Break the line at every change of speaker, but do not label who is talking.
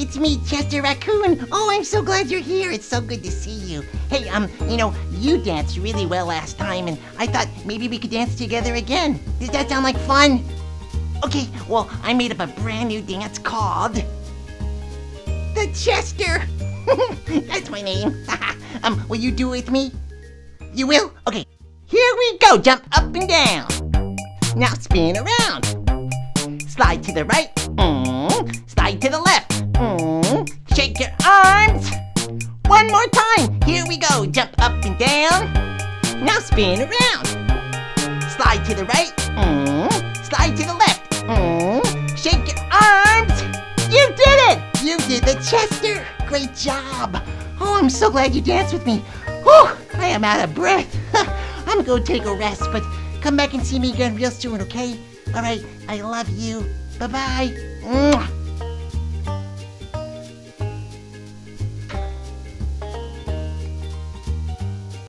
it's me, Chester Raccoon. Oh, I'm so glad you're here. It's so good to see you. Hey, you danced really well last time, and I thought maybe we could dance together again. Does that sound like fun? Okay, well, I made up a brand new dance called the Chester. That's my name. Will you do it with me? You will? Okay, here we go. Jump up and down. Now spin around. Slide to the right. Slide to the left. Shake your arms. One more time. Here we go. Jump up and down. Now spin around. Slide to the right. Slide to the left. Shake your arms. You did it! You did the Chester. Great job. Oh, I'm so glad you danced with me. Whew, I am out of breath. I'm gonna go take a rest, but come back and see me again real soon, okay? All right, I love you. Bye-bye.